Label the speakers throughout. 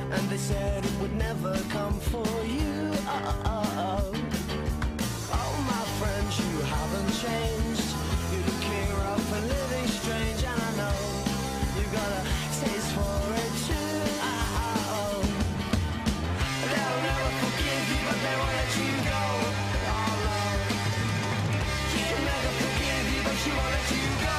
Speaker 1: and they said it would never come for you. Oh, my friends, you haven't changed. You're looking rough and living strange, and I know you got a taste for it too. They'll never forgive you, but they won't let you go. Oh no, she'll never forgive you, but she won't let you go.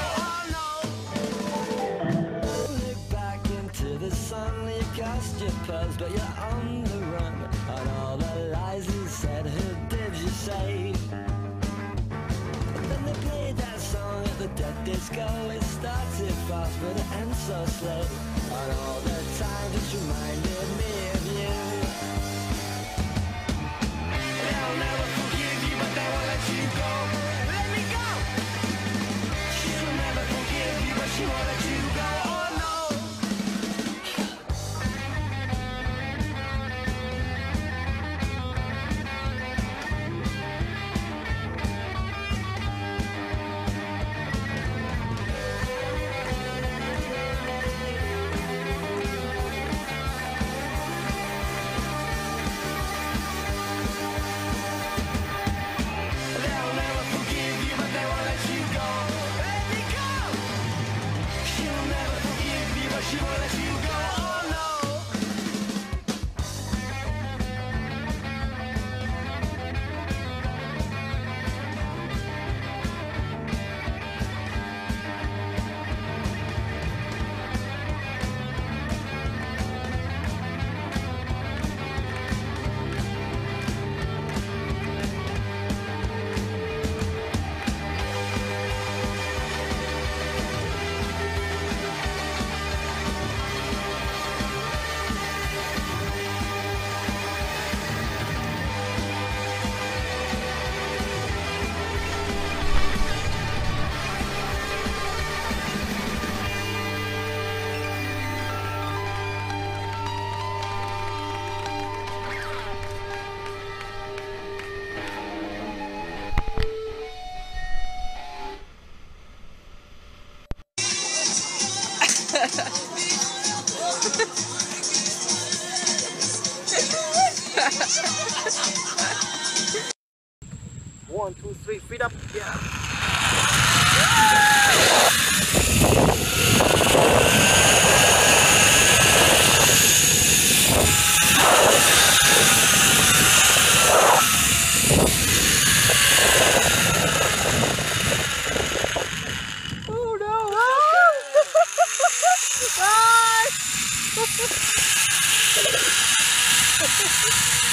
Speaker 1: Oh no. Look back into the sun, you cast your pearls, but you're on the run. And all the lies you said, who did you save? Then they played that song at the dead disco. It started fast, but it ends so slow. And all the time just reminded me of you. They'll never forgive you, but they won't let you go. Let me go. She'll never forgive you, but she won't let you go. Oh no. They'll never forgive you, but they won't let you go. Let me go. She'll never forgive you, but she won't let you go. Oh no. One, two, three, feet up. Yeah. Oh no! Bye!